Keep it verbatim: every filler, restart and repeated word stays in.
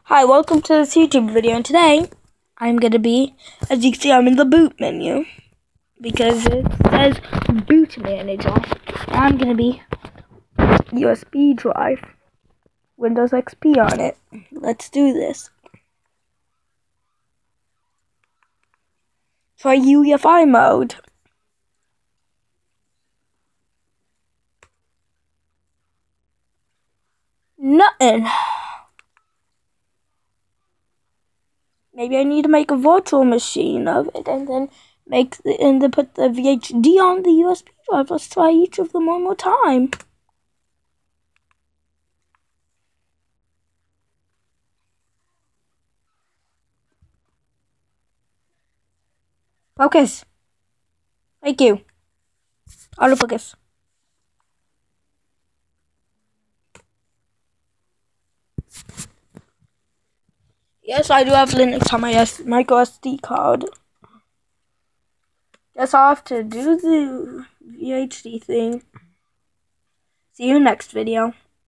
Hi, welcome to this YouTube video, and today I'm going to be, as you can see, I'm in the boot menu because it says boot manager. I'm going to be U S B drive, Windows X P on it. Let's do this. Try U E F I mode. Nothing. Maybe I need to make a virtual machine of it and then make the, and then put the V H D on the U S B drive. Let's try each of them one more time. Focus. Thank you. Autofocus. Yes, I do have Linux on my S micro S D card. Guess I'll have to do the V H D thing. See you next video.